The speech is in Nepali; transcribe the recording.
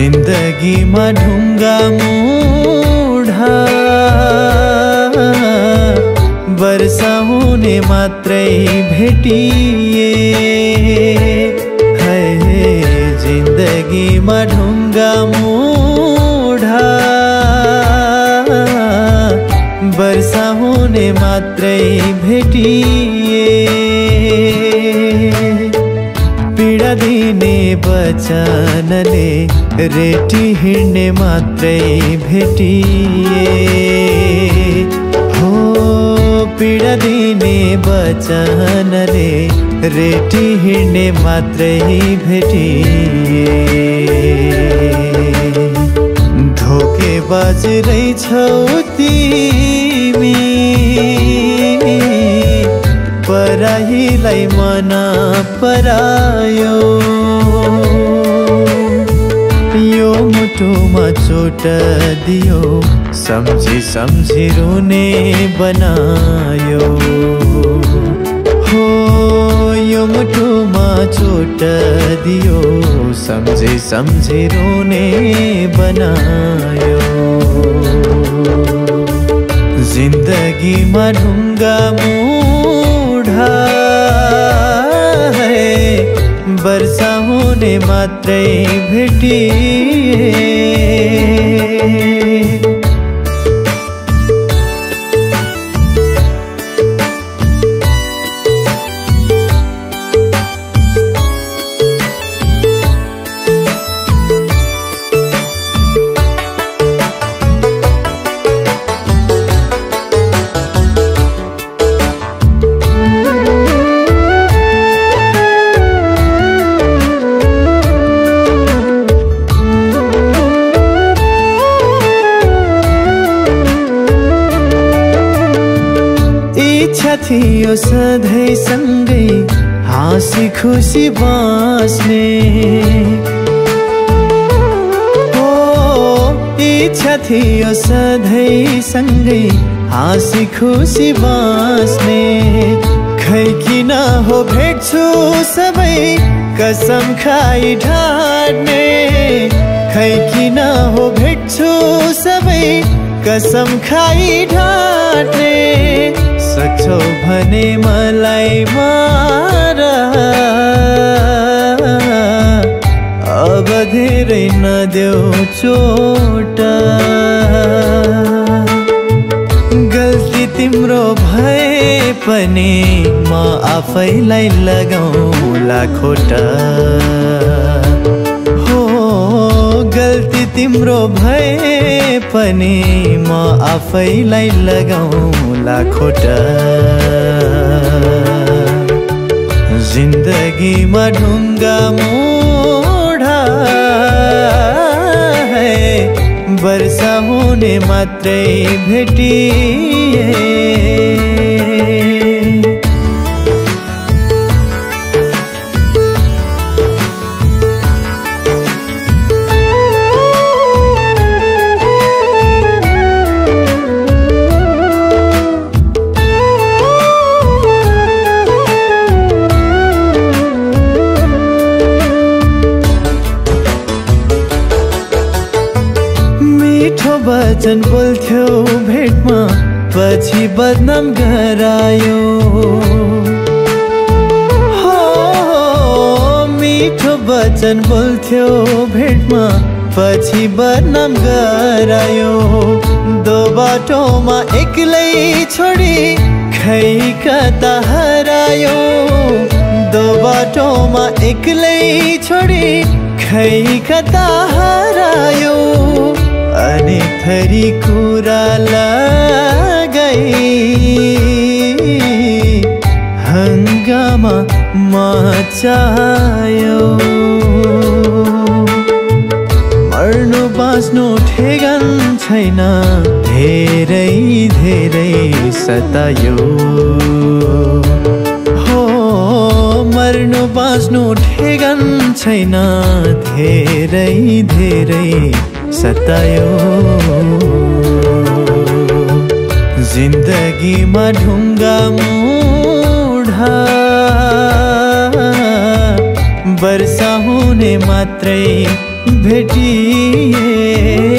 जिन्दगीमा ढुङ्गा मुढा वर्षा हुने मात्रै भेटिए है जिन्दगीमा ढुङ्गा मुढा वर्षा हुने मात्रै भेटिए पीडा दिने वचनले रेटी हिँड्ने मात्रै भेटिए हो पीडा दिने वचनले रेटी हिँड्ने मात्रै भेटिए धोकेबाज रहेछौ तिमी पराईलाई मन परायो यो मुटुमा चोट दियो सम्झी सम्झी रुने बनायो हो यो मुटुमा चोट दियो सम्झी सम्झी रुने बनायो जिन्दगीमा ढुङ्गा मुढा है वर्षा हुने मात्रै भेटिए थियो सधैँ सँगै हाँसी खुसी बाँच्ने हो इच्छा थियो सधैँ सँगै हाँसी खुसी बाँच्ने खै किन हो भेट्छु सबै कसम खाई ढाड्ने खै किन हो भेट्छु सबै कसम खाई ढाड्ने सक्छौ भने मलाई मार अब धेरै नदेऊ चोट गल्ती तिम्रो भए पनि म आफैलाई लगाउँला खोटा हो गल्ती तिम्रो भए पनि म आफैलाई लगाउँला खोटा जिन्दगीमा ढुङ्गा मुढा है वर्षा हुने मात्रै भेटिए वचन बोल्थ्यौ भेटमा पछि बदनाम गरायो हो मिठो वचन बोल्थ्यौ भेटमा पछि बदनाम गरायो दो बाटोमा एक्लै छोडी खै कता हरायो दो बाटोमा एक्लै छोडी खै कता हरायो अनेक थरी कुरा लगाई हङ्गामा मचायो मर्नु बाँच्नु ठेगान छैन धेरै धेरै सतायो हो मर्नु बाँच्नु ठेगान छैन धेरै धेरै सतायो जिन्दगीमा ढुङ्गा मुढा वर्षा हुने मात्रै भेटिए